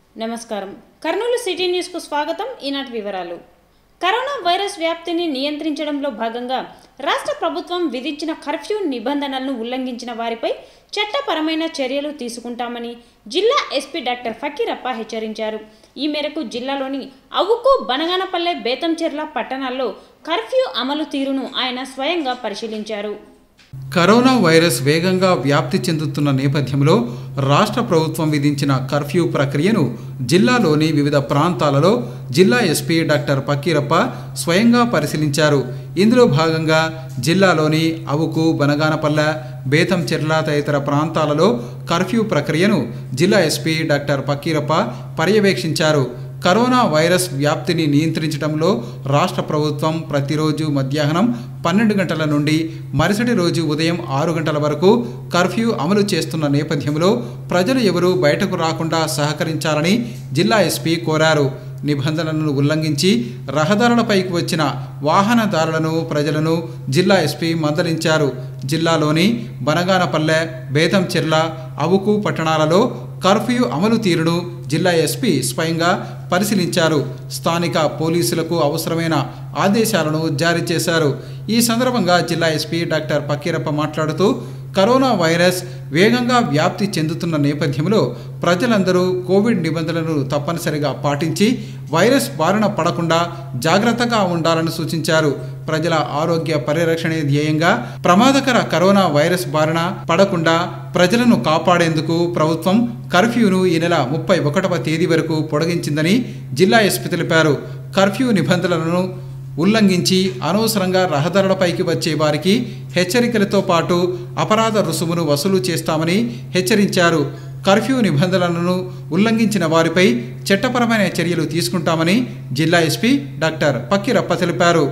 నమస్కారం. Kurnool city news కు స్వాగతం. ఈనాటి వివరాలు. కరోనా వైరస్ వ్యాప్తిని నియంత్రించడంలో భాగంగా రాష్ట్ర ప్రభుత్వం విధించిన కర్ఫ్యూ నిబంధనలను ఉల్లంఘించిన వారిపై చట్టపరమైన చర్యలు తీసుకుంటామని జిల్లా ఎస్పీ డాక్టర్ ఫకీరప్ప హెచ్చరించారు. ఈ మేరకు జిల్లాలోని అవుకు, బనగానపల్లె, బేతంచెర్ల పట్టణాల్లో కర్ఫ్యూ అమలు తీరును ఆయన స్వయంగా పరిశీలించారు. కరోనా వైరస్ వేగంగా వ్యాప్తి చెందుతున్న నేపథ్యంలో రాష్ట్ర ప్రభుత్వం విధించిన కర్ఫ్యూ ప్రక్రియను జిల్లాలోని వివిధ ప్రాంతాలలో జిల్లా ఎస్పీ డాక్టర్ ఫకీరప్ప స్వయంగా పరిశీలించారు. ఇందులో భాగంగా జిల్లాలోని అవుకు, బనగానపల్లె, బేతంచెర్ల తదితర ప్రాంతాలలో కర్ఫ్యూ ప్రక్రియను జిల్లా ఎస్పీ డాక్టర్ ఫకీరప్ప పర్యవేక్షించారు. కరోనా వైరస్ వ్యాప్తిని నియంత్రించడంలో రాష్ట్ర ప్రభుత్వం ప్రతిరోజు మధ్యాహ్నం 12 గంటల నుండి మరుసటి రోజు ఉదయం 6 గంటల వరకు కర్ఫ్యూ అమలు చేస్తున్న నేపథ్యంలో ప్రజలు ఎవరూ బయటకు రాకుండా సహకరించాలని జిల్లా ఎస్పీ కోరారు. నిబంధనలను ఉల్లంఘించి రహదారులపైకి వచ్చిన వాహనదారులను, ప్రజలను జిల్లా ఎస్పీ మందలించారు. జిల్లాలోని బనగానపల్లె, బేతంచెర్ల, అవుకు పట్టణాలలో కర్ఫ్యూ అమలు తీరును జిల్లా ఎస్పీ స్వయంగా పరిశీలించారు. స్థానిక పోలీసులకు అవసరమైన ఆదేశాలను జారీ చేశారు. ఈ సందర్భంగా జిల్లా ఎస్పీ డాక్టర్ ఫకీరప్ప మాట్లాడుతూ కరోనా వైరస్ వేగంగా వ్యాప్తి చెందుతున్న నేపథ్యంలో ప్రజలందరూ కోవిడ్ నిబంధనలను తప్పనిసరిగా పాటించి వైరస్ బారిన పడకుండా జాగ్రత్తగా ఉండాలని సూచించారు. ప్రజల ఆరోగ్య పరిరక్షణే ధ్యేయంగా ప్రమాదకర కరోనా వైరస్ బారిన పడకుండా ప్రజలను కాపాడేందుకు ప్రభుత్వం కర్ఫ్యూను ఈ నెల 31వ తేదీ వరకు పొడిగించిందని జిల్లా ఎస్పీ తెలిపారు. కర్ఫ్యూ నిబంధనలను ఉల్లంఘించి అనవసరంగా రహదారులపైకి వచ్చే వారికి హెచ్చరికలతో పాటు అపరాధ రుసుమును వసూలు చేస్తామని హెచ్చరించారు. కర్ఫ్యూ నిబంధనలను ఉల్లంఘించిన వారిపై చట్టపరమైన చర్యలు తీసుకుంటామని జిల్లా ఎస్పీ డాక్టర్ ఫకీరప్ప తెలిపారు.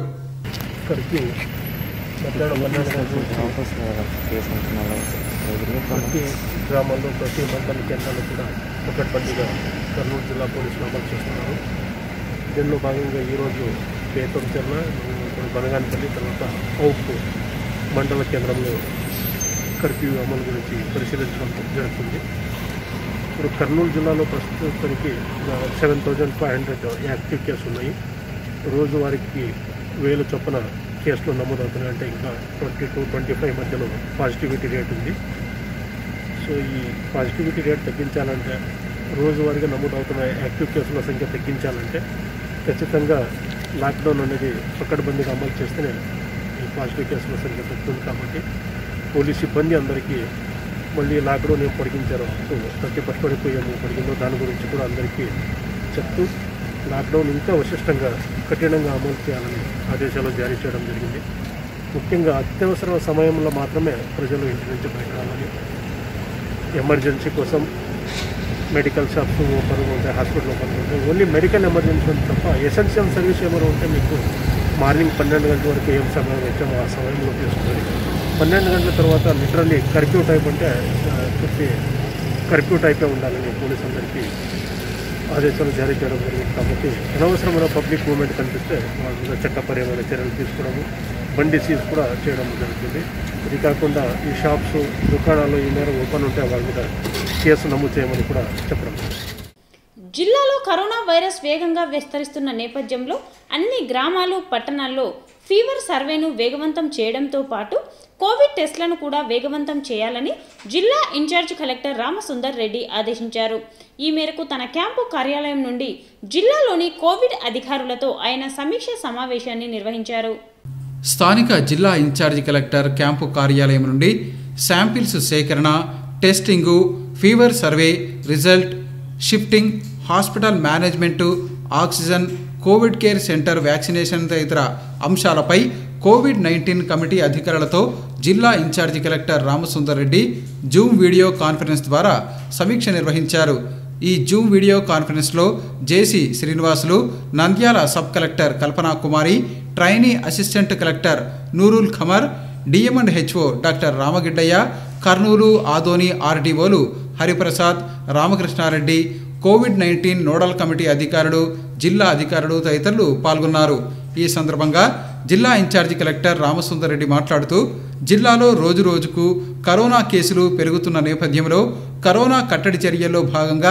ప్రతి గ్రామాల్లో, ప్రతి మండల కేంద్రాల్లో కూడా ఒకటిగా కర్నూలు జిల్లా పోలీసులు అమలు చేస్తున్నారు. దీనిలో భాగంగా ఈరోజు బేతంచెర్ల, బనగానపల్లి, తర్వాత అవుకు మండల కేంద్రంలో కర్ఫ్యూ అమలు గురించి పరిశీలించడం జరుగుతుంది. ఇప్పుడు కర్నూలు జిల్లాలో ప్రస్తుతానికి 7,500 యాక్టివ్ కేసులు ఉన్నాయి. రోజువారికి 1000 చొప్పున కేసులు నమోదవుతున్నాయి. అంటే ఇంకా 20-25 మధ్యలో పాజిటివిటీ రేట్ ఉంది. సో ఈ పాజిటివిటీ రేట్ తగ్గించాలంటే, రోజువారీగా నమోదవుతున్న యాక్టివ్ కేసుల సంఖ్య తగ్గించాలంటే ఖచ్చితంగా లాక్డౌన్ అనేది పకడ్బందీగా అమలు చేస్తేనే ఈ పాజిటివ్ కేసుల సంఖ్య తగ్గుతుంది. కాబట్టి పోలీస్ సిబ్బంది అందరికీ మళ్ళీ లాక్డౌన్ ఏం పొడిగించారో, సో 31st వరకు ఏం పొడిగిందో దాని గురించి కూడా అందరికీ చెప్తూ లాక్డౌన్ ఇంకా విశిష్టంగా కఠినంగా అమలు చేయాలని ఆదేశాలు జారీ చేయడం జరిగింది. ముఖ్యంగా అత్యవసర సమయంలో మాత్రమే ప్రజలు ఇంటి నుంచి బయట రావాలి. ఎమర్జెన్సీ కోసం మెడికల్ షాప్స్ ఓపెన్ ఉంటాయి, హాస్పిటల్ ఓపెన్ ఉంటాయి. ఓన్లీ మెడికల్ ఎమర్జెన్సీ తప్ప ఎసెన్షియల్ సర్వీస్ ఏమైనా ఉంటే మీకు మార్నింగ్ 12 గంటల వరకు ఏం సమయం వచ్చామో ఆ సమయంలో తీసుకొని 12 గంటల తర్వాత లిటరల్లీ కర్ఫ్యూ టైప్ అంటే పూర్తి కర్ఫ్యూ టైపే ఉండాలని పోలీసు అందరికీ ఆదేశాలు జారీ చేయడం జరిగింది. కాబట్టి అనవసరమైన పబ్లిక్ మూవ్మెంట్ కనిపిస్తే వాళ్ళ మీద చట్టపరమైన చర్యలు తీసుకోవడము, బండి సీజ్ కూడా చేయడం జరుగుతుంది. ఇది కాకుండా ఈ షాప్స్, దుకాణాలు ఈ మేర ఓపెన్ ఉంటే వాళ్ళ మీద కేసు నమోదు చేయమని కూడా చెప్పడం. జిల్లాలో కరోనా వైరస్ వేగంగా విస్తరిస్తున్న నేపథ్యంలో అన్ని గ్రామాలు, పట్టణాల్లో ఫీవర్ సర్వేను వేగవంతం చేయడంతో పాటు కోవిడ్ టెస్టులను కూడా వేగవంతం చేయాలని జిల్లా ఇన్ఛార్జ్ కలెక్టర్ రామసుందర్ రెడ్డి ఆదేశించారు. ఈ మేరకు తన క్యాంపు కార్యాలయం నుండి జిల్లాలోని కోవిడ్ అధికారులతో ఆయన సమీక్ష సమావేశాన్ని నిర్వహించారు. స్థానిక జిల్లా ఇన్ఛార్జి కలెక్టర్ క్యాంపు కార్యాలయం నుండి శాంపిల్స్ సేకరణ, testing, fever survey result, shifting, hospital management, oxygen, covid care centre, vaccination తదితర అంశాలపై కోవిడ్-19 కమిటీ అధికారులతో జిల్లా incharge collector Ramasundar Reddy Zoom video conference ద్వారా సమీక్ష నిర్వహించారు. ఈ జూమ్ వీడియో కాన్ఫరెన్స్లో JC Srinivasulu, Nandyal sub collector Kalpana Kumari, trainee assistant collector Noorul Khamar, DM and HO doctor Ramagiddaiah, Kurnool, Adoni ఆర్డీఓలు హరిప్రసాద్, రామకృష్ణారెడ్డి, కోవిడ్-19 నోడల్ కమిటీ అధికారులు, జిల్లా అధికారులు తదితరులు పాల్గొన్నారు. ఈ సందర్భంగా జిల్లా ఇన్ఛార్జి కలెక్టర్ రామసుందర్ రెడ్డి మాట్లాడుతూ జిల్లాలో రోజురోజుకు కరోనా కేసులు పెరుగుతున్న నేపథ్యంలో కరోనా కట్టడి చర్యల్లో భాగంగా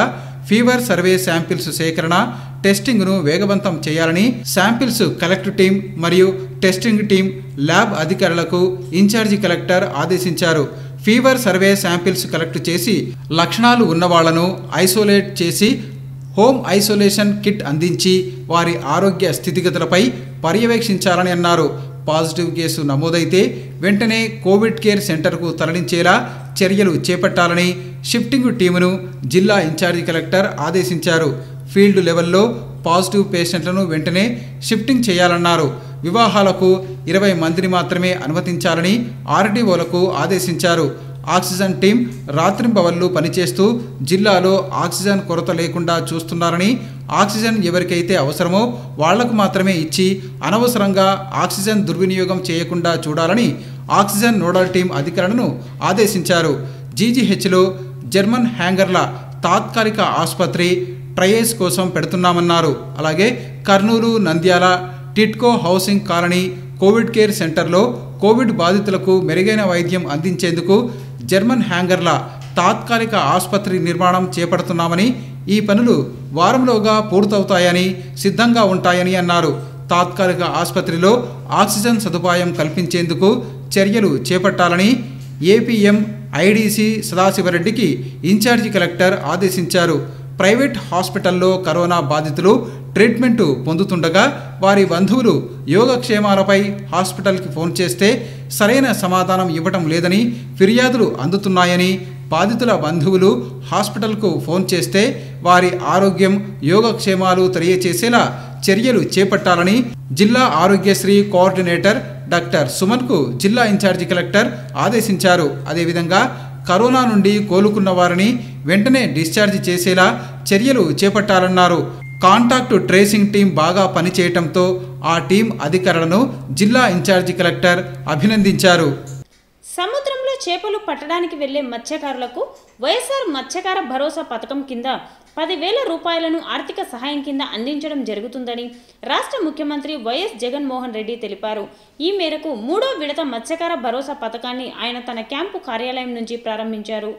ఫీవర్ సర్వే శాంపిల్స్ సేకరణ టెస్టింగ్ను వేగవంతం చేయాలని శాంపిల్స్ కలెక్ట్ టీం మరియు టెస్టింగ్ టీం ల్యాబ్ అధికారులకు ఇన్ఛార్జి కలెక్టర్ ఆదేశించారు. ఫీవర్ సర్వే శాంపిల్స్ కలెక్ట్ చేసి లక్షణాలు ఉన్నవాళ్లను ఐసోలేట్ చేసి హోమ్ ఐసోలేషన్ కిట్ అందించి వారి ఆరోగ్య స్థితిగతులపై పర్యవేక్షించాలని అన్నారు. పాజిటివ్ కేసు నమోదైతే వెంటనే కోవిడ్ కేర్ సెంటర్కు తరలించేలా చర్యలు చేపట్టాలని షిఫ్టింగ్ టీమును జిల్లా ఇన్ఛార్జి కలెక్టర్ ఆదేశించారు. ఫీల్డ్ లెవెల్లో పాజిటివ్ పేషెంట్లను వెంటనే షిఫ్టింగ్ చేయాలన్నారు. వివాహాలకు 20 మందిని మాత్రమే అనుమతించాలని ఆర్డీఓలకు ఆదేశించారు. ఆక్సిజన్ టీం రాత్రింబవళ్లు పనిచేస్తూ జిల్లాలో ఆక్సిజన్ కొరత లేకుండా చూస్తున్నారని, ఆక్సిజన్ ఎవరికైతే అవసరమో వాళ్లకు మాత్రమే ఇచ్చి అనవసరంగా ఆక్సిజన్ దుర్వినియోగం చేయకుండా చూడాలని ఆక్సిజన్ నోడల్ టీం అధికారులను ఆదేశించారు. జీజీహెచ్లో జర్మన్ హ్యాంగర్ల తాత్కాలిక ఆసుపత్రి ట్రయల్స్ కోసం పెడుతున్నామన్నారు. అలాగే Kurnool, Nandyal TIDCO housing colony covid care సెంటర్లో కోవిడ్ బాధితులకు మెరుగైన వైద్యం అందించేందుకు జర్మన్ హ్యాంగర్ల తాత్కాలిక ఆసుపత్రి నిర్మాణం చేపడుతున్నామని, ఈ పనులు వారంలోగా పూర్తవుతాయని, సిద్ధంగా ఉంటాయని అన్నారు. తాత్కాలిక ఆసుపత్రిలో ఆక్సిజన్ సదుపాయం కల్పించేందుకు చర్యలు చేపట్టాలని ఏపీఎం ఐడీసీ సదాశివరెడ్డికి ఇన్ఛార్జి కలెక్టర్ ఆదేశించారు. ప్రైవేట్ హాస్పిటల్లో కరోనా బాధితులు ట్రీట్మెంటు పొందుతుండగా వారి బంధువులు యోగక్షేమాలపై హాస్పిటల్కి ఫోన్ చేస్తే సరైన సమాధానం ఇవ్వటం లేదని ఫిర్యాదులు అందుతున్నాయని, బాధితుల బంధువులు హాస్పిటల్కు ఫోన్ చేస్తే వారి ఆరోగ్యం, యోగక్షేమాలు తెలియచేసేలా చర్యలు చేపట్టాలని జిల్లా ఆరోగ్యశ్రీ కోఆర్డినేటర్ డాక్టర్ సుమన్కు జిల్లా ఇన్ఛార్జి కలెక్టర్ ఆదేశించారు. అదేవిధంగా కరోనా నుండి కోలుకున్న వారిని వెంటనే డిశ్చార్జి చేసేలా చర్యలు చేపట్టాలన్నారు. కాంటాక్ట్ ట్రేసింగ్ టీం బాగా పనిచేయటంతో ఆ టీం అధికారులను జిల్లా ఇన్ఛార్జి కలెక్టర్ అభినందించారు. సముద్రంలో చేపలు పట్టడానికి వెళ్లే మత్స్యకారులకు వైఎస్ఆర్ మత్స్యకార భరోసా పథకం కింద 10,000 రూపాయలను ఆర్థిక సహాయం కింద అందించడం జరుగుతుందని రాష్ట్ర ముఖ్యమంత్రి వైఎస్ జగన్మోహన్ రెడ్డి తెలిపారు. ఈ మేరకు 3వ విడత మత్స్యకార భరోసా పథకాన్ని ఆయన తన క్యాంపు కార్యాలయం నుంచి ప్రారంభించారు.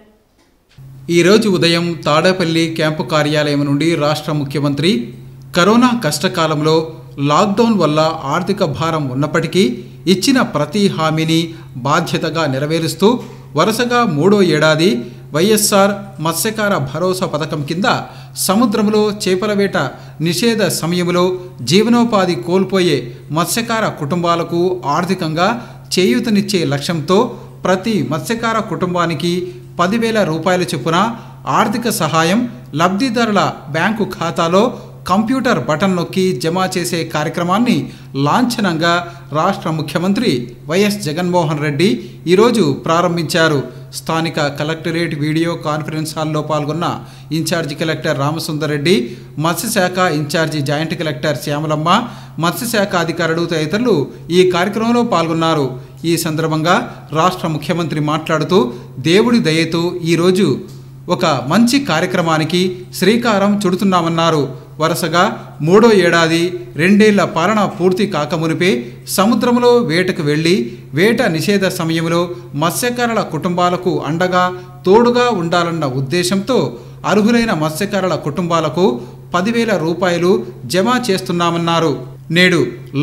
ఈరోజు ఉదయం తాడేపల్లి క్యాంపు కార్యాలయం నుండి రాష్ట్ర ముఖ్యమంత్రి కరోనా కష్టకాలంలో లాక్డౌన్ వల్ల ఆర్థిక భారం ఉన్నప్పటికీ ఇచ్చిన ప్రతి హామీని బాధ్యతగా నెరవేరుస్తూ వరుసగా 3వ ఏడాది వైఎస్ఆర్ మత్స్యకార భరోసా పథకం కింద సముద్రంలో చేపల వేట నిషేధ సమయంలో జీవనోపాధి కోల్పోయే మత్స్యకార కుటుంబాలకు ఆర్థికంగా చేయూతనిచ్చే లక్ష్యంతో ప్రతి మత్స్యకార కుటుంబానికి 10,000 రూపాయల చొప్పున ఆర్థిక సహాయం లబ్ధిదారుల బ్యాంకు ఖాతాలో కంప్యూటర్ బటన్ నొక్కి జమ చేసే కార్యక్రమాన్ని లాంఛనంగా రాష్ట్ర ముఖ్యమంత్రి వైఎస్ జగన్మోహన్ రెడ్డి ఈరోజు ప్రారంభించారు. స్థానిక కలెక్టరేట్ వీడియో కాన్ఫరెన్స్ హాల్లో పాల్గొన్న ఇన్ఛార్జి కలెక్టర్ రామసుందర్ రెడ్డి, మత్స్యశాఖ ఇన్ఛార్జి జాయింట్ కలెక్టర్ శ్యామలమ్మ, మత్స్యశాఖ అధికారులు తదితరులు ఈ కార్యక్రమంలో పాల్గొన్నారు. ఈ సందర్భంగా రాష్ట్ర ముఖ్యమంత్రి మాట్లాడుతూ దేవుడి దయతో ఈరోజు ఒక మంచి కార్యక్రమానికి శ్రీకారం చుడుతున్నామన్నారు. వరుసగా 3వ ఏడాది 2 ఏళ్ల పాలన పూర్తి కాకమునిపే సముద్రంలో వేటకు వెళ్లి వేట నిషేధ సమయంలో మత్స్యకారుల కుటుంబాలకు అండగా తోడుగా ఉండాలన్న ఉద్దేశంతో అర్హులైన మత్స్యకారుల కుటుంబాలకు 10,000 రూపాయలు జమ చేస్తున్నామన్నారు. నేడు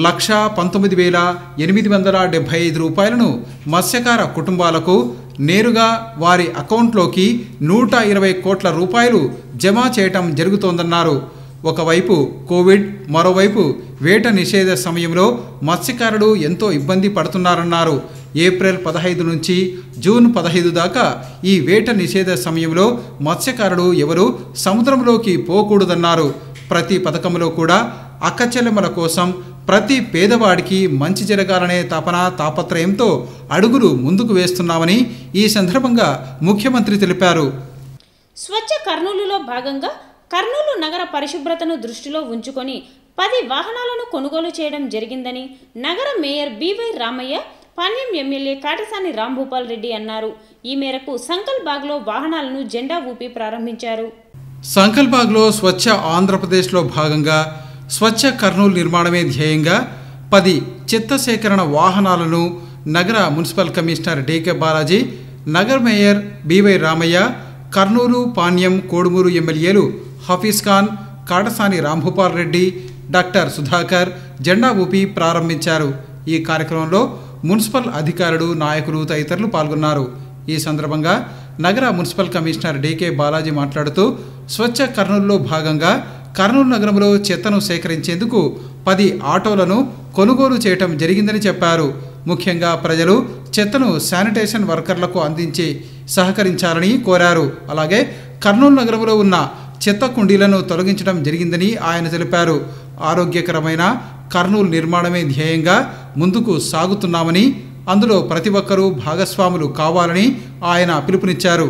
1,19,875 రూపాయలను మత్స్యకార కుటుంబాలకు నేరుగా వారి అకౌంట్లోకి 120 కోట్ల రూపాయలు జమ చేయటం జరుగుతోందన్నారు. ఒకవైపు కోవిడ్, మరోవైపు వేట నిషేధ సమయంలో మత్స్యకారులు ఎంతో ఇబ్బంది పడుతున్నారన్నారు. ఏప్రిల్ 15 నుంచి జూన్ 15 దాకా ఈ వేట నిషేధ సమయంలో మత్స్యకారులు ఎవరూ సముద్రంలోకి పోకూడదన్నారు. ప్రతి పథకంలో కూడా అక్కచెల్లెమ్మల కోసం ప్రతి పేదవాడికి మంచి జరగాలనే తాపత్రయంతో అడుగులు ముందుకు వేస్తున్నామని ఈ సందర్భంగా ముఖ్యమంత్రి తెలిపారు. స్వచ్ఛ కర్నూలులో భాగంగా కర్నూలు నగర పరిశుభ్రతను దృష్టిలో ఉంచుకొని 10 వాహనాలను కొనుగోలు చేయడం జరిగిందని నగర mayor BY Ramaiah, Panyam MLA Katasani Rambhupal Reddy అన్నారు. ఈ మేరకు సంకల్బాగ్లో వాహనాలను జెండా ఊపి ప్రారంభించారు. సంకల్బాగ్లో స్వచ్ఛ ఆంధ్రప్రదేశ్లో భాగంగా స్వచ్ఛ కర్నూలు నిర్మాణమే ధ్యేయంగా 10 చెత్త సేకరణ వాహనాలను నగర మున్సిపల్ కమిషనర్ డికే బాలాజీ, నగర మేయర్ బివై రామయ్య, కర్నూలు, పాణ్యం, కోడుమూరు ఎమ్మెల్యేలు హఫీజ్ ఖాన్, కాటసాని రాంభూపాల్ రెడ్డి, డాక్టర్ సుధాకర్ జెండా ఊపి ప్రారంభించారు. ఈ కార్యక్రమంలో మున్సిపల్ అధికారులు, నాయకులు తదితరులు పాల్గొన్నారు. ఈ సందర్భంగా నగర మున్సిపల్ కమిషనర్ డికే బాలాజీ మాట్లాడుతూ స్వచ్ఛ కర్నూలులో భాగంగా కర్నూలు నగరంలో చెత్తను సేకరించేందుకు 10 ఆటోలను కొనుగోలు చేయటం జరిగిందని చెప్పారు. ముఖ్యంగా ప్రజలు చెత్తను శానిటేషన్ వర్కర్లకు అందించి సహకరించాలని కోరారు. అలాగే కర్నూలు నగరంలో ఉన్న చెత్త కుండీలను తొలగించడం జరిగిందని ఆయన తెలిపారు. ఆరోగ్యకరమైన కర్నూలు నిర్మాణమే ధ్యేయంగా ముందుకు సాగుతున్నామని, అందులో ప్రతి ఒక్కరూ భాగస్వాములు కావాలని ఆయన పిలుపునిచ్చారు.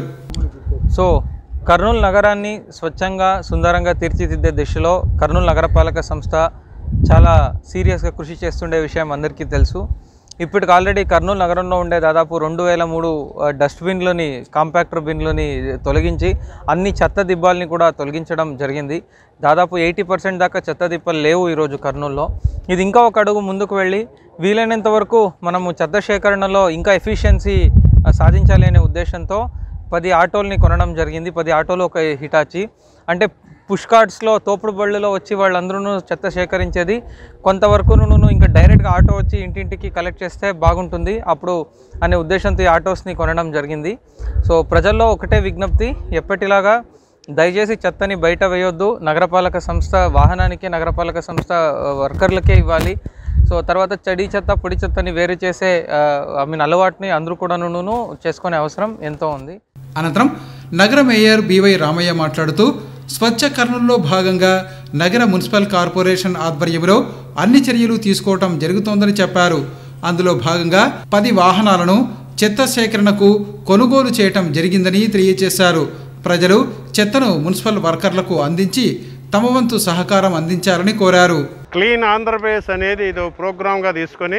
సో కర్నూలు నగరాన్ని స్వచ్ఛంగా సుందరంగా తీర్చిదిద్దే దిశలో కర్నూలు నగరపాలక సంస్థ చాలా సీరియస్గా కృషి చేస్తుండే విషయం అందరికీ తెలుసు. ఇప్పటికి ఆల్రెడీ కర్నూలు నగరంలో ఉండే దాదాపు 2003 డస్ట్బిన్లని, కాంపాక్టర్ బిన్లని తొలగించి అన్ని చెత్త దిబ్బాలని కూడా తొలగించడం జరిగింది. దాదాపు 80% దాకా చెత్త దిబ్బలు లేవు ఈరోజు కర్నూలులో. ఇది ఇంకా ఒక అడుగు ముందుకు వెళ్ళి వీలైనంత వరకు మనము చెత్త సేకరణలో ఇంకా ఎఫిషియన్సీ సాధించాలి అనే ఉద్దేశంతో 10 ఆటోలని కొనడం జరిగింది. 10 ఆటోలు, ఒక హిటాచి. అంటే పుష్ కార్డ్స్లో, తోపుడు బళ్ళలో వచ్చి వాళ్ళందరూ చెత్త సేకరించేది కొంతవరకు ఇంకా డైరెక్ట్గా ఆటో వచ్చి ఇంటింటికి కలెక్ట్ చేస్తే బాగుంటుంది అప్పుడు అనే ఉద్దేశంతో ఈ ఆటోస్ని కొనడం జరిగింది. సో ప్రజల్లో ఒకటే విజ్ఞప్తి, ఎప్పటిలాగా దయచేసి చెత్తని బయట వేయొద్దు. నగరపాలక సంస్థ వాహనానికి, నగరపాలక సంస్థ వర్కర్లకే ఇవ్వాలి. సో తర్వాత చెడి చెత్త, పొడి చెత్తని వేరు చేసే అలవాటుని అందరూ కూడా చేసుకునే అవసరం ఎంతో ఉంది. అనంతరం నగర మేయర్ బివై రామయ్య మాట్లాడుతూ స్వచ్ఛ కర్నూలులో భాగంగా నగర మున్సిపల్ కార్పొరేషన్ ఆధ్వర్యంలో అన్ని చర్యలు తీసుకోవటం జరుగుతోందని చెప్పారు. అందులో భాగంగా 10 వాహనాలను చెత్త సేకరణకు కొనుగోలు చేయటం జరిగిందని తెలియజేశారు. ప్రజలు చెత్తను మున్సిపల్ వర్కర్లకు అందించి తమ వంతు సహకారం అందించాలని కోరారు. క్లీన్ ఆంధ్రప్రదేశ్ అనేది ఇది ప్రోగ్రామ్గా తీసుకొని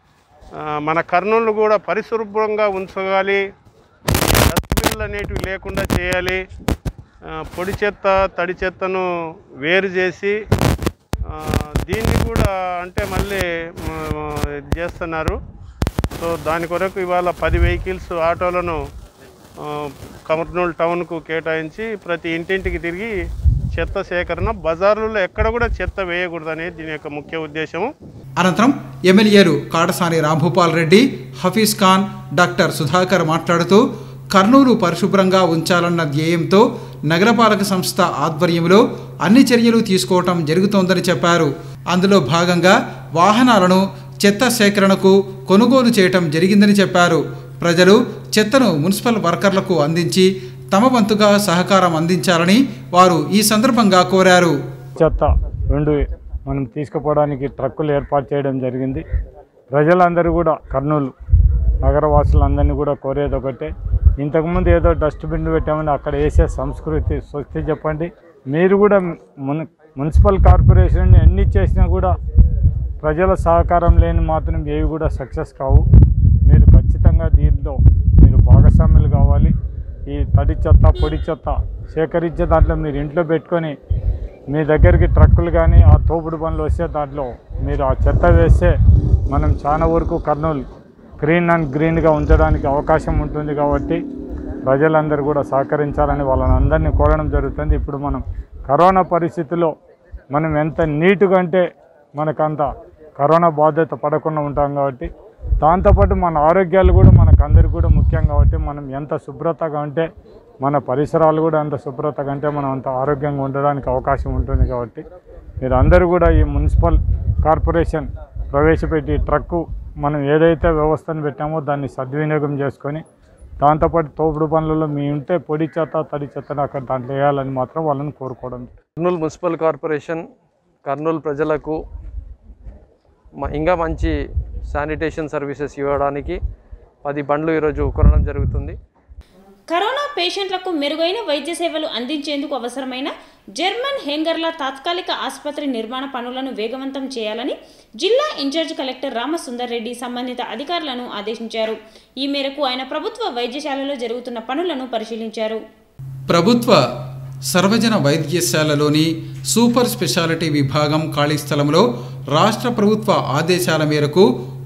మన కర్నూలు కూడా పరిశుభ్రంగా ఉంచగాలి, డస్ట్బిన్లు అనేటివి లేకుండా చేయాలి, పొడి చెత్త, తడి చెత్తను వేరు చేసి దీన్ని కూడా అంటే మళ్ళీ చేస్తున్నారు. సో దాని కొరకు ఇవాళ 10 వెహికల్స్, ఆటోలను కర్నూలు టౌన్కు కేటాయించి ప్రతి ఇంటింటికి తిరిగి చెత్త సేకరణ, బజార్లలో ఎక్కడ కూడా చెత్త వేయకూడదనేది దీని యొక్క ముఖ్య ఉద్దేశము. అనంతరం ఎమ్మెల్యేలు కాటసాని రాంభూపాల్ రెడ్డి, హఫీజ్ ఖాన్, డాక్టర్ సుధాకర్ మాట్లాడుతూ కర్నూలు పరిశుభ్రంగా ఉంచాలన్న ధ్యేయంతో నగరపాలక సంస్థ ఆధ్వర్యంలో అన్ని చర్యలు తీసుకోవటం జరుగుతోందని చెప్పారు. అందులో భాగంగా వాహనాలను చెత్త సేకరణకు కొనుగోలు చేయటం జరిగిందని చెప్పారు. ప్రజలు చెత్తను మున్సిపల్ వర్కర్లకు అందించి తమ వంతుగా సహకారం అందించాలని వారు ఈ సందర్భంగా కోరారు. చెత్త 2 మనం తీసుకుపోవడానికి ట్రక్కులు ఏర్పాటు చేయడం జరిగింది. ప్రజలందరూ కూడా, కర్నూలు నగరవాసులందరినీ కూడా కోరేది ఒకటే, ఇంతకుముందు ఏదో డస్ట్బిన్ పెట్టామని అక్కడ వేసే సంస్కృతి స్వస్తి చెప్పండి. మీరు కూడా మున్సిపల్ కార్పొరేషన్ ఎన్ని చేసినా కూడా ప్రజల సహకారం లేని మాత్రం ఏవి కూడా సక్సెస్ కావు. మీరు ఖచ్చితంగా దీంట్లో మీరు భాగస్వాములు కావాలి. ఈ తడి చెత్త, పొడి చెత్త సేకరించే దాంట్లో మీరు ఇంట్లో పెట్టుకొని మీ దగ్గరికి ట్రక్కులు కానీ ఆ తోపుడు పనులు వస్తే దాంట్లో మీరు ఆ చెత్త వేస్తే మనం చాలా వరకు కర్నూలు క్లీన్ అండ్ గ్రీన్గా ఉంచడానికి అవకాశం ఉంటుంది. కాబట్టి ప్రజలందరూ కూడా సహకరించాలని వాళ్ళని అందరినీ కోరడం జరుగుతుంది. ఇప్పుడు మనం కరోనా పరిస్థితుల్లో మనం ఎంత నీట్గా అంటే మనకంత కరోనా బాధ్యత పడకుండా ఉంటాం. కాబట్టి దాంతోపాటు మన ఆరోగ్యాలు కూడా మనకందరికీ కూడా ముఖ్యం. కాబట్టి మనం ఎంత శుభ్రతగా ఉంటే మన పరిసరాలు కూడా అంత శుభ్రతగా ఉంటే మనం అంత ఆరోగ్యంగా ఉండడానికి అవకాశం ఉంటుంది. కాబట్టి మీరు అందరూ కూడా ఈ మున్సిపల్ కార్పొరేషన్ ప్రవేశపెట్టి ట్రక్కు మనం ఏదైతే వ్యవస్థను పెట్టామో దాన్ని సద్వినియోగం చేసుకొని దాంతోపాటు తోపుడు పనులలో మీ ఉంటే పొడి చెత్త, తడి చెత్తను అక్కడ దాంట్లో వేయాలని మాత్రం వాళ్ళని కోరుకోవడం. కర్నూలు మున్సిపల్ కార్పొరేషన్ కర్నూలు ప్రజలకు ఇంకా మంచి శానిటేషన్ సర్వీసెస్ ఇవ్వడానికి 10 బండ్లు ఈరోజు కొనడం జరుగుతుంది. కరోనా పేషెంట్లకు మెరుగైన వైద్య సేవలు అందించేందుకు అవసరమైన జర్మన్ హెంగర్ల తాత్కాలిక ఆసుపత్రి నిర్మాణ పనులను వేగవంతం చేయాలని జిల్లా ఇన్ఛార్జ్ కలెక్టర్ రామసుందర్ రెడ్డి సంబంధిత అధికారులను ఆదేశించారు. ఈ మేరకు ఆయన ప్రభుత్వ వైద్యశాలలో జరుగుతున్న పనులను పరిశీలించారు. ప్రభుత్వ సర్వజన వైద్యశాలలోని సూపర్ స్పెషాలిటీ విభాగం ఖాళీ స్థలంలో రాష్ట్ర ప్రభుత్వ ఆదేశాల మేరకు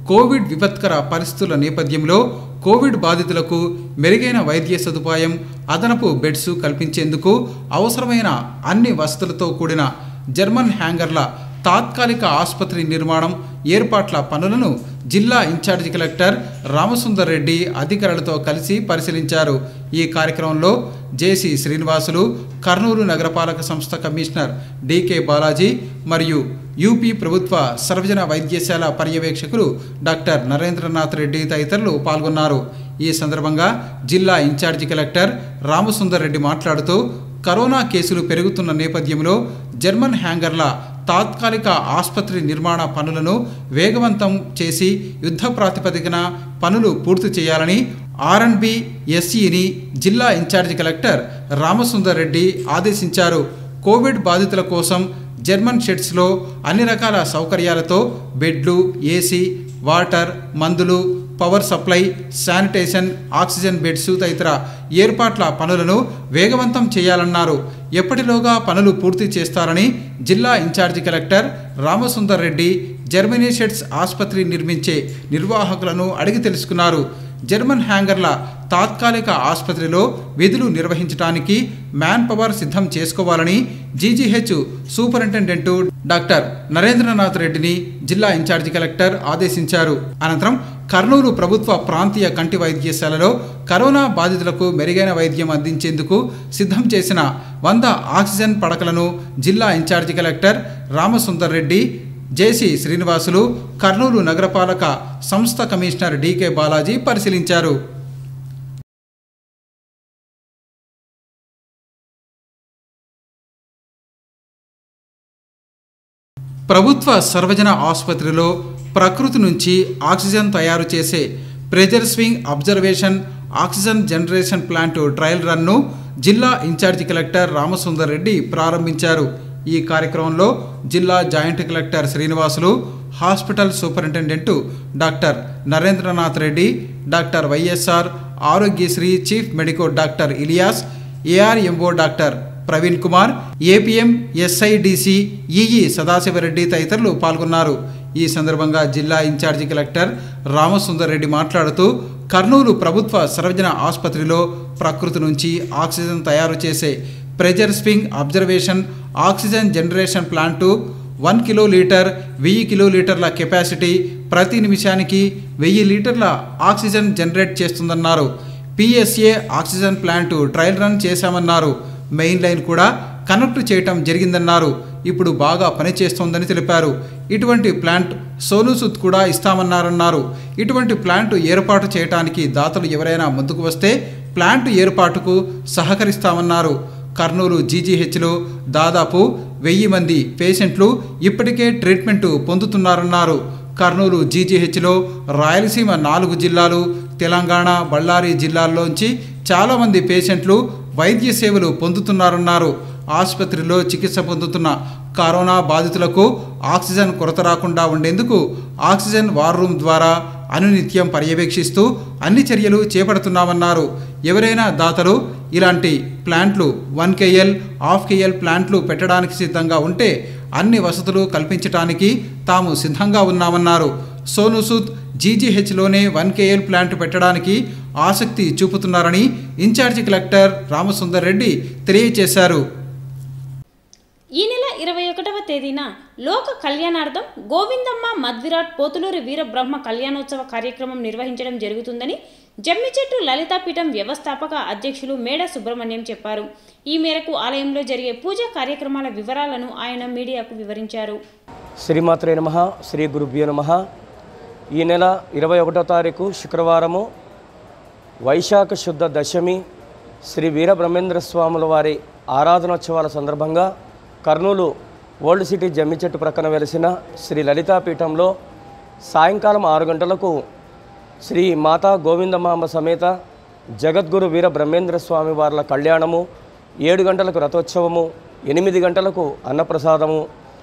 కోవిడ్ విపత్కర పరిస్థితుల నేపథ్యంలో కోవిడ్ బాధితులకు మెరుగైన వైద్య సదుపాయం, అదనపు బెడ్స్ కల్పించేందుకు అవసరమైన అన్ని వసతులతో కూడిన జర్మన్ హ్యాంగర్ల తాత్కాలిక ఆసుపత్రి నిర్మాణం ఏర్పాట్ల పనులను జిల్లా ఇన్ఛార్జి కలెక్టర్ రామసుందర్ రెడ్డి అధికారులతో కలిసి పరిశీలించారు. ఈ కార్యక్రమంలో జేసీ శ్రీనివాసులు, కర్నూలు నగరపాలక సంస్థ కమిషనర్ డికే బాలాజీ మరియు యూపీ ప్రభుత్వ సర్వజన వైద్యశాల పర్యవేక్షకులు డాక్టర్ నరేంద్రనాథ్ రెడ్డి తదితరులు పాల్గొన్నారు. ఈ సందర్భంగా జిల్లా ఇన్ఛార్జి కలెక్టర్ రామసుందర్ రెడ్డి మాట్లాడుతూ కరోనా కేసులు పెరుగుతున్న నేపథ్యంలో జర్మన్ హ్యాంగర్ల తాత్కాలిక ఆసుపత్రి నిర్మాణ పనులను వేగవంతం చేసి యుద్ధ ప్రాతిపదికన పనులు పూర్తి చేయాలని R&B SEని జిల్లా ఇన్ఛార్జి కలెక్టర్ రామసుందర్ రెడ్డి ఆదేశించారు. కోవిడ్ బాధితుల కోసం జర్మన్ షెడ్స్లో అన్ని రకాల సౌకర్యాలతో బెడ్లు, ఏసీ, వాటర్, మందులు, power supply, sanitation, oxygen beds తదితర ఏర్పాట్ల పనులను వేగవంతం చేయాలన్నారు. ఎప్పటిలోగా పనులు పూర్తి చేస్తారని జిల్లా incharge collector Ramasundar Reddy Germany sheds ఆసుపత్రి నిర్మించే నిర్వాహకులను అడిగి తెలుసుకున్నారు. జర్మన్ హ్యాంగర్ల తాత్కాలిక ఆసుపత్రిలో విధులు నిర్వహించడానికి మ్యాన్ పవర్ సిద్ధం చేసుకోవాలని జీజీహెచ్ సూపరింటెండెంట్ డాక్టర్ నరేంద్రనాథ్ రెడ్డిని జిల్లా ఇన్ఛార్జి కలెక్టర్ ఆదేశించారు. అనంతరం కర్నూలు ప్రభుత్వ ప్రాంతీయ కంటి వైద్యశాలలో కరోనా బాధితులకు మెరుగైన వైద్యం అందించేందుకు సిద్ధం చేసిన 100 ఆక్సిజన్ పడకలను జిల్లా incharge collector Ramasundar Reddy, JC Srinivasulu, Kurnool నగరపాలక సంస్థ కమిషనర్ డికే బాలాజీ పరిశీలించారు. ప్రభుత్వ సర్వజన ఆసుపత్రిలో ప్రకృతి నుంచి ఆక్సిజన్ తయారు చేసే pressure swing observation oxygen generation plant trial రన్ను జిల్లా ఇన్ఛార్జి కలెక్టర్ రామసుందర్ రెడ్డి ప్రారంభించారు. ఈ కార్యక్రమంలో జిల్లా joint collector Srinivasulu, hospital superintendent doctor Narendranath Reddy, doctor YSR Aarogyasri chief medico doctor Ilias, ARMO doctor Praveen Kumar, APM SIDC EE Sadasivareddy తదితరులు పాల్గొన్నారు. ఈ సందర్భంగా జిల్లా ఇన్ఛార్జి కలెక్టర్ రామసుందర్ రెడ్డి మాట్లాడుతూ కర్నూలు ప్రభుత్వ సర్వజన ఆసుపత్రిలో ప్రకృతి నుంచి ఆక్సిజన్ తయారు చేసే pressure swing observation oxygen generation plant 1 kilolitre 1000 కిలోలీటర్ల కెపాసిటీ ప్రతి నిమిషానికి 1000 లీటర్ల ఆక్సిజన్ జనరేట్ చేస్తుందన్నారు. PSA oxygen plant trial run చేశామన్నారు. మెయిన్ లైన్ కూడా కనెక్ట్ చేయటం జరిగిందన్నారు. ఇప్పుడు బాగా పనిచేస్తోందని తెలిపారు. ఇటువంటి ప్లాంట్ సోనూసుద్ కూడా ఇస్తామన్నారన్నారు. ఇటువంటి ప్లాంట్ ఏర్పాటు చేయడానికి దాతలు ఎవరైనా ముందుకు వస్తే ప్లాంట్ ఏర్పాటుకు సహకరిస్తామన్నారు. కర్నూలు జీజీహెచ్లో దాదాపు 1000 మంది పేషెంట్లు ఇప్పటికే ట్రీట్మెంట్ పొందుతున్నారన్నారు. కర్నూలు జీజీహెచ్లో రాయలసీమ 4 జిల్లాలు, తెలంగాణ, బళ్ళారి జిల్లాల్లోంచి చాలామంది పేషెంట్లు వైద్య సేవలు పొందుతున్నారన్నారు. ఆసుపత్రిలో చికిత్స పొందుతున్న కరోనా బాధితులకు ఆక్సిజన్ కొరత రాకుండా ఉండేందుకు ఆక్సిజన్ వార్ రూమ్ ద్వారా అనునిత్యం పర్యవేక్షిస్తూ అన్ని చర్యలు చేపడుతున్నామన్నారు. ఎవరైనా దాతలు ఇలాంటి ప్లాంట్లు 1 KL, 1/2 KL ప్లాంట్లు పెట్టడానికి సిద్ధంగా ఉంటే అన్ని వసతులు కల్పించడానికి తాము సిద్ధంగా ఉన్నామన్నారు. సోనూసుద్ జీజీహెచ్లోనే 1 KL ప్లాంట్ పెట్టడానికి ఆసక్తి చూపుతున్నారని ఇన్ఛార్జి కలెక్టర్ రామసుందర్ రెడ్డి తెలియజేశారు. ఈ నెల 21వ తేదీన లోక కళ్యాణార్థం గోవిందమ్మ మధ్విరాట్ పోతులూరి వీరబ్రహ్మ కళ్యాణోత్సవ కార్యక్రమం నిర్వహించడం జరుగుతుందని జమ్మిచెట్టు లలితాపీఠం వ్యవస్థాపక అధ్యక్షులు మేడ సుబ్రహ్మణ్యం చెప్పారు. ఈ మేరకు ఆలయంలో జరిగే పూజా కార్యక్రమాల వివరాలను ఆయన మీడియాకు వివరించారు. శ్రీమాత్రే నమః, శ్రీ గురుభ్యో నమః. ఈ నెల 21వ తారీఖు శుక్రవారము వైశాఖ శుద్ధ దశమి శ్రీ వీరబ్రహ్మేంద్ర స్వాముల వారి ఆరాధనోత్సవాల సందర్భంగా కర్నూలు ఓల్డ్ సిటీ జమ్మిచెట్టు ప్రక్కన వెలిసిన శ్రీ లలితాపీఠంలో సాయంకాలం 6 గంటలకు శ్రీ మాతా గోవిందమాంబ సమేత జగద్గురు వీర బ్రహ్మేంద్ర స్వామి వార్ల కళ్యాణము, 7 గంటలకు రథోత్సవము, 8 గంటలకు అన్నప్రసాదము,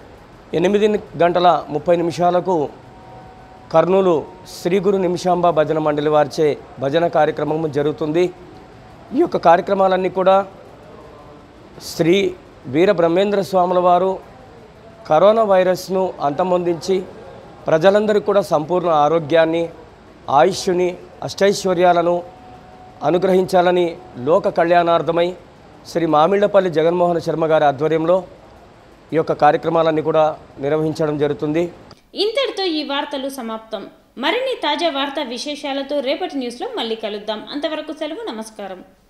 8:30 కర్నూలు శ్రీ గురు నిమిషాంబ భజన మండలి వారిచే భజన కార్యక్రమము జరుగుతుంది. ఈ యొక్క కార్యక్రమాలన్నీ కూడా శ్రీ వీర బ్రహ్మేంద్ర స్వాముల వారు కరోనా వైరస్ను అంతమొందించి ప్రజలందరికీ కూడా సంపూర్ణ ఆరోగ్యాన్ని, ఆయుష్ని, అష్టైశ్వర్యాలను అనుగ్రహించాలని లోక కళ్యాణార్థమై శ్రీ మామిళ్లపల్లి జగన్మోహన్ శర్మ గారి ఆధ్వర్యంలో ఈ యొక్క కార్యక్రమాలన్నీ కూడా నిర్వహించడం జరుగుతుంది. ఇంతటితో ఈ వార్తలు సమాప్తం. మరిన్ని తాజా వార్తా విశేషాలతో రేపటి న్యూస్లో మళ్ళీ కలుద్దాం. అంతవరకు సెలవు. నమస్కారం.